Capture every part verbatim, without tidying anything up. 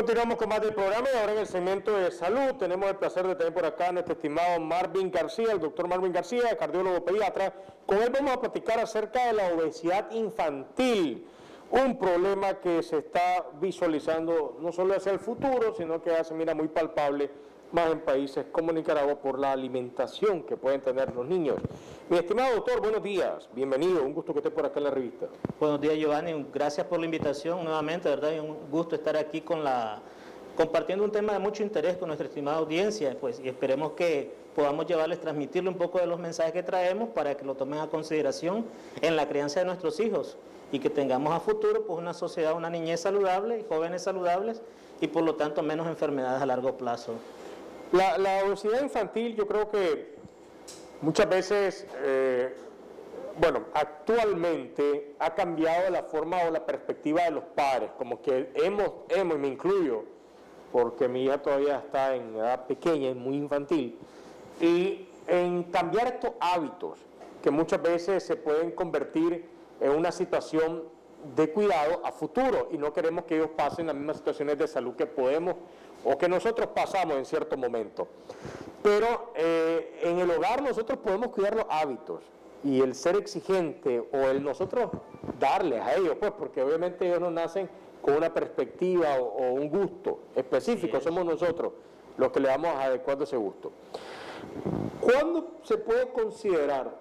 Continuamos con más del programa y ahora en el segmento de salud tenemos el placer de tener por acá a nuestro estimado Marvin García, el doctor Marvin García, cardiólogo pediatra. Con él vamos a platicar acerca de la obesidad infantil, un problema que se está visualizando no solo hacia el futuro, sino que ya se mira muy palpable más en países como Nicaragua por la alimentación que pueden tener los niños. Mi estimado doctor, buenos días, bienvenido, un gusto que esté por acá en la revista. Buenos días, Giovanni, gracias por la invitación nuevamente, ¿verdad? Es un gusto estar aquí con la, compartiendo un tema de mucho interés con nuestra estimada audiencia, pues, y esperemos que podamos llevarles, transmitirle un poco de los mensajes que traemos para que lo tomen a consideración en la crianza de nuestros hijos y que tengamos a futuro pues una sociedad, una niñez saludable y jóvenes saludables y por lo tanto menos enfermedades a largo plazo. La, la obesidad infantil yo creo que muchas veces, eh, bueno, actualmente ha cambiado la forma o la perspectiva de los padres, como que hemos, hemos, y me incluyo, porque mi hija todavía está en edad pequeña, es muy infantil, y en cambiar estos hábitos que muchas veces se pueden convertir en una situación de cuidado a futuro y no queremos que ellos pasen las mismas situaciones de salud que podemos o que nosotros pasamos en cierto momento. Pero eh, en el hogar nosotros podemos cuidar los hábitos y el ser exigente o el nosotros darles a ellos, pues porque obviamente ellos no nacen con una perspectiva o, o un gusto específico, somos nosotros los que le vamos adecuando ese gusto. ¿Cuándo se puede considerar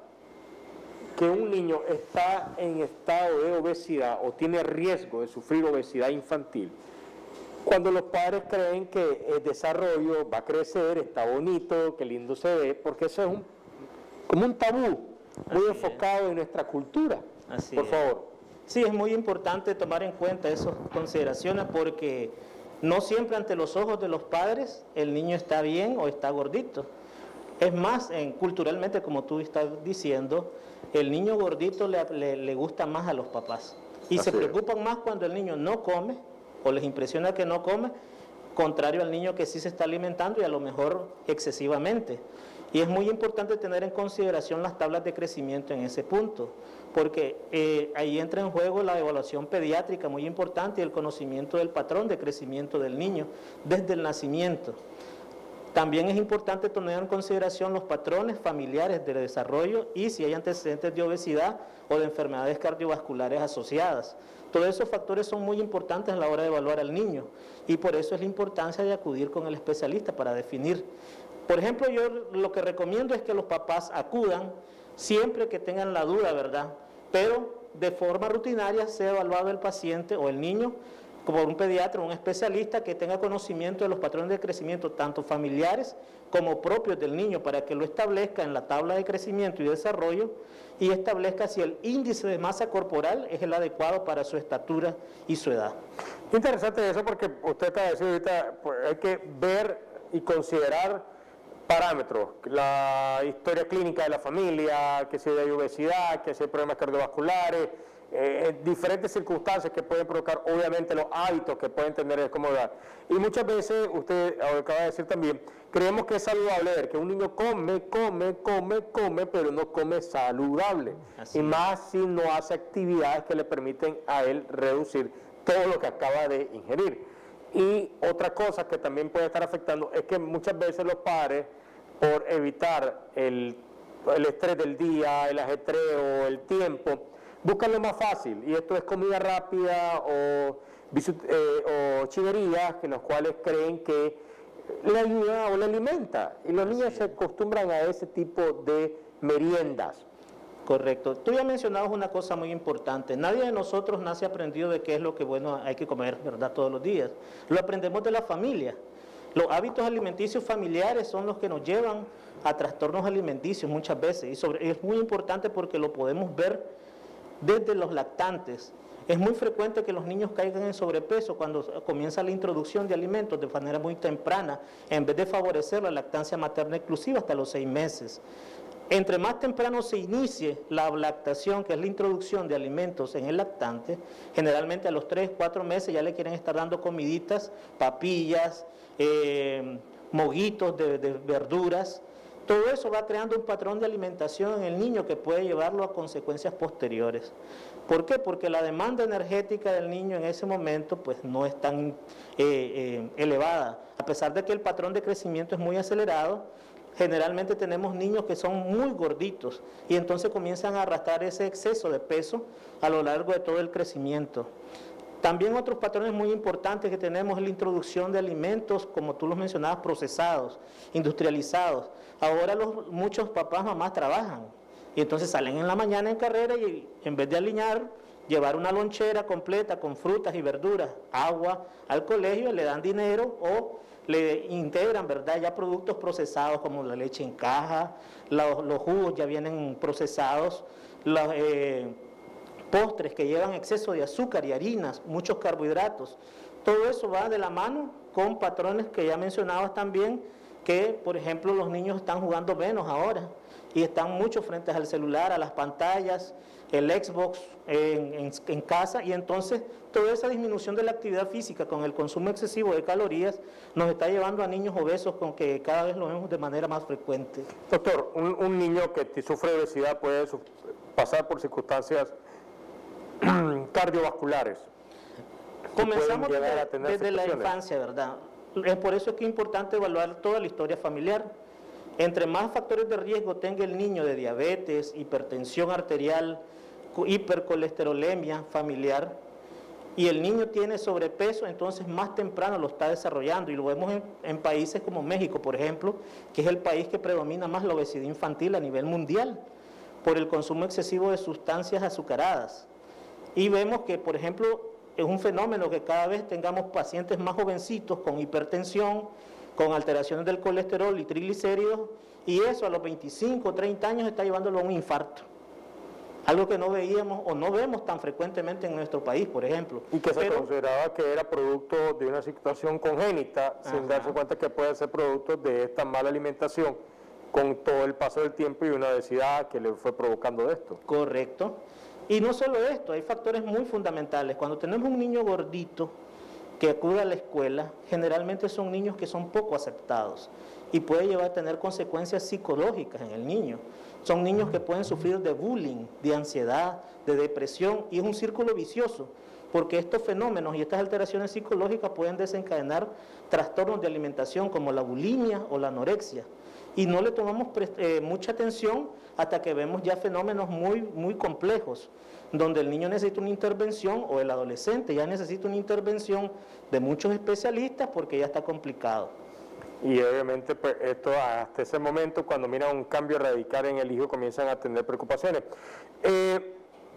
que un niño está en estado de obesidad o tiene riesgo de sufrir obesidad infantil? Cuando los padres creen que el desarrollo va a crecer, está bonito, qué lindo se ve, porque eso es un, como un tabú muy Así enfocado es. en nuestra cultura. Así Por es. favor. Sí, es muy importante tomar en cuenta esas consideraciones porque no siempre ante los ojos de los padres el niño está bien o está gordito. Es más, en, culturalmente, como tú estás diciendo, el niño gordito le, le, le gusta más a los papás. Y Así se preocupan es. más cuando el niño no come o les impresiona que no come, contrario al niño que sí se está alimentando y a lo mejor excesivamente. Y es muy importante tener en consideración las tablas de crecimiento en ese punto, porque eh, ahí entra en juego la evaluación pediátrica muy importante y el conocimiento del patrón de crecimiento del niño desde el nacimiento. También es importante tener en consideración los patrones familiares de desarrollo y si hay antecedentes de obesidad o de enfermedades cardiovasculares asociadas. Todos esos factores son muy importantes a la hora de evaluar al niño y por eso es la importancia de acudir con el especialista para definir. Por ejemplo, yo lo que recomiendo es que los papás acudan siempre que tengan la duda, ¿verdad? Pero de forma rutinaria sea evaluado el paciente o el niño por un pediatra o un especialista que tenga conocimiento de los patrones de crecimiento tanto familiares como propios del niño para que lo establezca en la tabla de crecimiento y desarrollo y establezca si el índice de masa corporal es el adecuado para su estatura y su edad. Interesante eso porque usted está diciendo ahorita, pues, hay que ver y considerar parámetros, la historia clínica de la familia, que si hay obesidad, que si hay problemas cardiovasculares, eh, diferentes circunstancias que pueden provocar, obviamente, los hábitos que pueden tener de cómo edad. Y muchas veces, usted acaba de decir también, creemos que es saludable ver que un niño come, come, come, come, pero no come saludable. Así y más es. si no hace actividades que le permiten a él reducir todo lo que acaba de ingerir. Y otra cosa que también puede estar afectando es que muchas veces los padres, por evitar el, el estrés del día, el ajetreo, el tiempo, buscan lo más fácil, y esto es comida rápida o, eh, o chiverías, en las cuales creen que le ayuda o le alimenta, y los niños se acostumbran a ese tipo de meriendas. Correcto. Tú ya mencionabas una cosa muy importante. Nadie de nosotros nace aprendido de qué es lo que bueno hay que comer, ¿verdad? Todos los días. Lo aprendemos de la familia. Los hábitos alimenticios familiares son los que nos llevan a trastornos alimenticios muchas veces. Y sobre, es muy importante porque lo podemos ver desde los lactantes. Es muy frecuente que los niños caigan en sobrepeso cuando comienza la introducción de alimentos de manera muy temprana, en vez de favorecer la lactancia materna exclusiva hasta los seis meses. Entre más temprano se inicie la lactación, que es la introducción de alimentos en el lactante, generalmente a los tres, cuatro meses ya le quieren estar dando comiditas, papillas, eh, moguitos de, de verduras. Todo eso va creando un patrón de alimentación en el niño que puede llevarlo a consecuencias posteriores. ¿Por qué? Porque la demanda energética del niño en ese momento pues no es tan eh, eh, elevada. A pesar de que el patrón de crecimiento es muy acelerado, generalmente tenemos niños que son muy gorditos y entonces comienzan a arrastrar ese exceso de peso a lo largo de todo el crecimiento. También otros patrones muy importantes que tenemos es la introducción de alimentos, como tú los mencionabas, procesados, industrializados. Ahora los, muchos papás, mamás trabajan y entonces salen en la mañana en carrera y en vez de aliñar, llevar una lonchera completa con frutas y verduras, agua al colegio, le dan dinero o le integran, ¿verdad?, ya productos procesados como la leche en caja, los, los jugos ya vienen procesados, los eh, postres que llevan exceso de azúcar y harinas, muchos carbohidratos. Todo eso va de la mano con patrones que ya mencionabas también, que por ejemplo los niños están jugando menos ahora y están mucho frente al celular, a las pantallas, el Xbox en, en, en casa, y entonces toda esa disminución de la actividad física con el consumo excesivo de calorías nos está llevando a niños obesos, con que cada vez lo vemos de manera más frecuente. Doctor, un, un niño que sufre de obesidad puede su, pasar por circunstancias cardiovasculares. Comenzamos desde, desde la infancia, ¿verdad? Es por eso que es importante evaluar toda la historia familiar. Entre más factores de riesgo tenga el niño de diabetes, hipertensión arterial, hipercolesterolemia familiar, y el niño tiene sobrepeso, entonces más temprano lo está desarrollando, y lo vemos en, en países como México, por ejemplo, que es el país que predomina más la obesidad infantil a nivel mundial, por el consumo excesivo de sustancias azucaradas. Y vemos que, por ejemplo, es un fenómeno que cada vez tengamos pacientes más jovencitos con hipertensión, con alteraciones del colesterol y triglicéridos, y eso a los veinticinco o treinta años está llevándolo a un infarto. Algo que no veíamos o no vemos tan frecuentemente en nuestro país, por ejemplo. Y que se Pero, consideraba que era producto de una situación congénita, ajá, sin darse cuenta que puede ser producto de esta mala alimentación con todo el paso del tiempo y una obesidad que le fue provocando esto. Correcto. Y no solo esto, hay factores muy fundamentales. Cuando tenemos un niño gordito que acude a la escuela, generalmente son niños que son poco aceptados y puede llevar a tener consecuencias psicológicas en el niño. Son niños que pueden sufrir de bullying, de ansiedad, de depresión, y es un círculo vicioso, porque estos fenómenos y estas alteraciones psicológicas pueden desencadenar trastornos de alimentación como la bulimia o la anorexia, y no le tomamos eh, mucha atención hasta que vemos ya fenómenos muy, muy complejos, donde el niño necesita una intervención, o el adolescente ya necesita una intervención de muchos especialistas porque ya está complicado. Y obviamente pues, esto hasta ese momento, cuando miran un cambio radical en el hijo, comienzan a tener preocupaciones. Eh,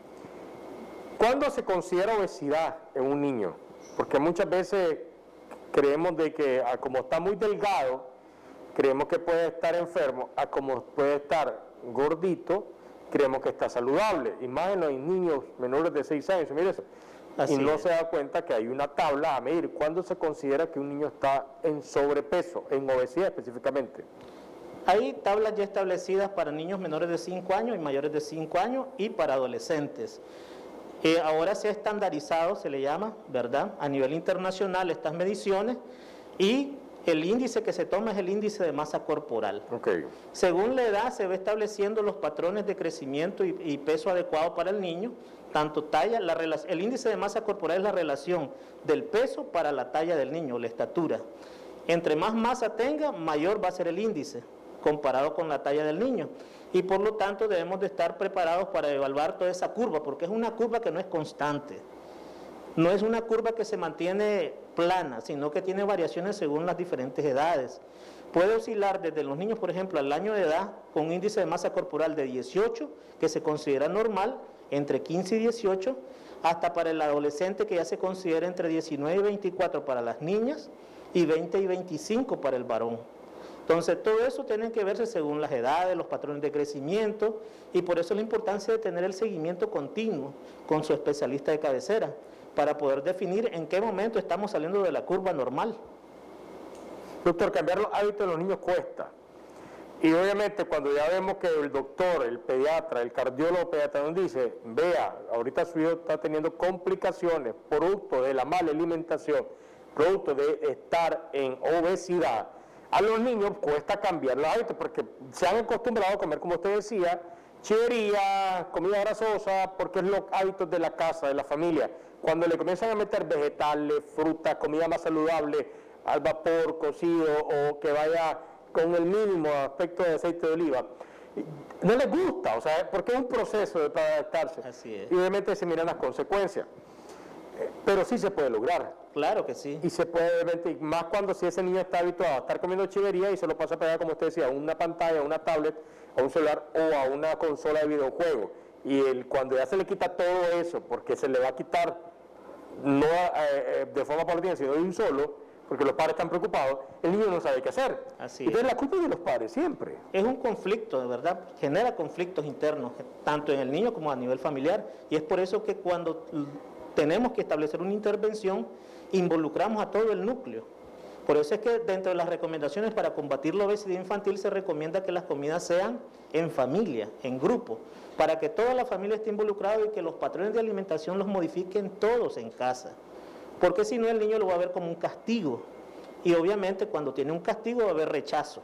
¿Cuándo se considera obesidad en un niño? Porque muchas veces creemos de que a como está muy delgado, creemos que puede estar enfermo, a como puede estar gordito, creemos que está saludable, y más en los niños menores de seis años, mire eso. Así y no es. se da cuenta que hay una tabla a medir. ¿Cuándo se considera que un niño está en sobrepeso, en obesidad específicamente? Hay tablas ya establecidas para niños menores de cinco años y mayores de cinco años y para adolescentes. Eh, ahora se ha estandarizado, se le llama, ¿verdad?, a nivel internacional estas mediciones, y el índice que se toma es el índice de masa corporal. Okay. Según la edad se va estableciendo los patrones de crecimiento y, y peso adecuado para el niño, tanto talla, la el índice de masa corporal es la relación del peso para la talla del niño, la estatura. Entre más masa tenga, mayor va a ser el índice, comparado con la talla del niño. Y por lo tanto debemos de estar preparados para evaluar toda esa curva, porque es una curva que no es constante. No es una curva que se mantiene plana, sino que tiene variaciones según las diferentes edades. Puede oscilar desde los niños, por ejemplo, al año de edad, con un índice de masa corporal de dieciocho, que se considera normal, entre quince y dieciocho, hasta para el adolescente, que ya se considera entre diecinueve y veinticuatro para las niñas, y veinte y veinticinco para el varón. Entonces, todo eso tiene que verse según las edades, los patrones de crecimiento, y por eso la importancia de tener el seguimiento continuo con su especialista de cabecera, para poder definir en qué momento estamos saliendo de la curva normal. Doctor, cambiar los hábitos de los niños cuesta. Y obviamente cuando ya vemos que el doctor, el pediatra, el cardiólogo pediatra nos dice, vea, ahorita su hijo está teniendo complicaciones producto de la mala alimentación, producto de estar en obesidad, a los niños cuesta cambiar los hábitos porque se han acostumbrado a comer, como usted decía, chivería, comida grasosa, porque es los hábitos de la casa, de la familia. Cuando le comienzan a meter vegetales, frutas, comida más saludable, al vapor, cocido, o que vaya con el mínimo aspecto de aceite de oliva, no les gusta, o sea, porque es un proceso de para adaptarse. Así es. Y obviamente se miran las consecuencias. Pero sí se puede lograr. Claro que sí. Y se puede, obviamente, más cuando si ese niño está habituado a estar comiendo chivería y se lo pasa a pegar, como usted decía, a una pantalla, a una tablet, a un celular o a una consola de videojuego. Y el, cuando ya se le quita todo eso, porque se le va a quitar, no eh, de forma paulatina, sino de un solo, porque los padres están preocupados, el niño no sabe qué hacer. Así Entonces es. la culpa es de los padres siempre. Es un conflicto, de verdad, genera conflictos internos, tanto en el niño como a nivel familiar, y es por eso que cuando tenemos que establecer una intervención, involucramos a todo el núcleo. Por eso es que dentro de las recomendaciones para combatir la obesidad infantil se recomienda que las comidas sean en familia, en grupo, para que toda la familia esté involucrada y que los patrones de alimentación los modifiquen todos en casa. Porque si no, el niño lo va a ver como un castigo. Y obviamente cuando tiene un castigo va a haber rechazo.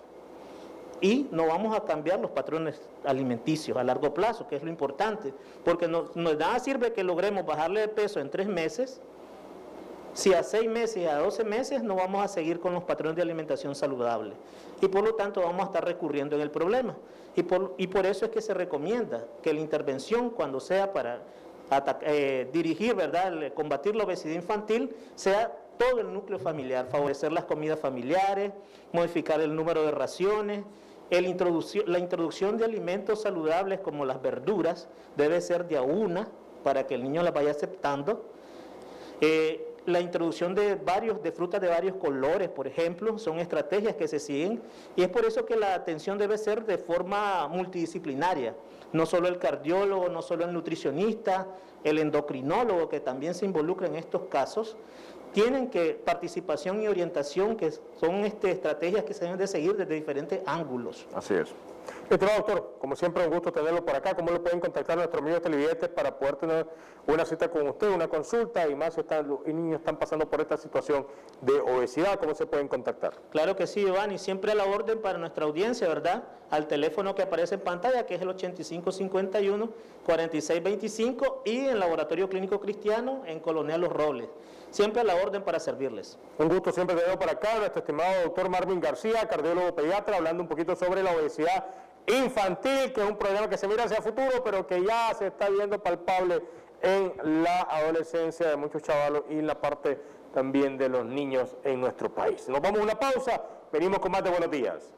Y no vamos a cambiar los patrones alimenticios a largo plazo, que es lo importante. Porque no, no nada sirve que logremos bajarle de peso en tres meses, si a seis meses y a doce meses no vamos a seguir con los patrones de alimentación saludable. Y por lo tanto vamos a estar recurriendo en el problema. Y por, y por eso es que se recomienda que la intervención, cuando sea para eh, dirigir, ¿verdad?, el, combatir la obesidad infantil, sea todo el núcleo familiar, favorecer las comidas familiares, modificar el número de raciones, el introducción, la introducción de alimentos saludables como las verduras debe ser de a una para que el niño las vaya aceptando. Eh, la introducción de varios de frutas de varios colores, por ejemplo, son estrategias que se siguen, y es por eso que la atención debe ser de forma multidisciplinaria. No solo el cardiólogo, no solo el nutricionista, el endocrinólogo, que también se involucra en estos casos, tienen que participación y orientación, que son este, estrategias que se deben de seguir desde diferentes ángulos. Así es. Estimado doctor, como siempre un gusto tenerlo por acá. ¿Cómo lo pueden contactar nuestros amigos televidentes para poder tener una cita con usted, una consulta, y más si están, los niños están pasando por esta situación de obesidad? ¿Cómo se pueden contactar? Claro que sí, Iván, y siempre a la orden para nuestra audiencia, ¿verdad? Al teléfono que aparece en pantalla, que es el ochenta y cinco cincuenta y uno, cuarenta y seis veinticinco, y en Laboratorio Clínico Cristiano en Colonial Los Robles. Siempre a la orden para servirles. Un gusto siempre tenerlo por acá, nuestro estimado doctor Marvin García, cardiólogo pediatra, hablando un poquito sobre la obesidad infantil, que es un problema que se mira hacia el futuro, pero que ya se está viendo palpable en la adolescencia de muchos chavalos y en la parte también de los niños en nuestro país. Nos vamos a una pausa, venimos con más de Buenos Días.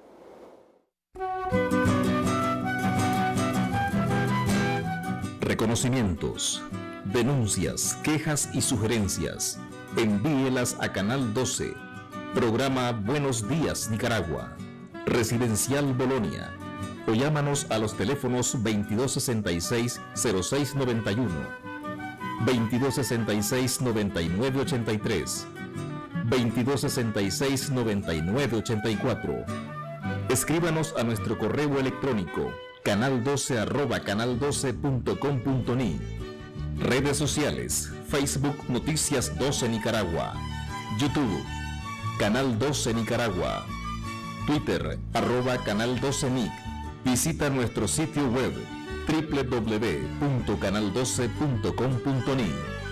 Reconocimientos, denuncias, quejas y sugerencias. Envíelas a Canal doce, programa Buenos Días Nicaragua, Residencial Bolonia, o llámanos a los teléfonos veintidós sesenta y seis, cero seis noventa y uno, veintidós sesenta y seis, noventa y nueve ochenta y tres, veintidós sesenta y seis, noventa y nueve ochenta y cuatro. Escríbanos a nuestro correo electrónico canal doce arroba canal doce punto com punto ni. Redes sociales: Facebook Noticias doce Nicaragua, YouTube Canal doce Nicaragua, Twitter arroba Canal doce Nic. Visita nuestro sitio web doble u doble u doble u punto canal doce punto com punto ni.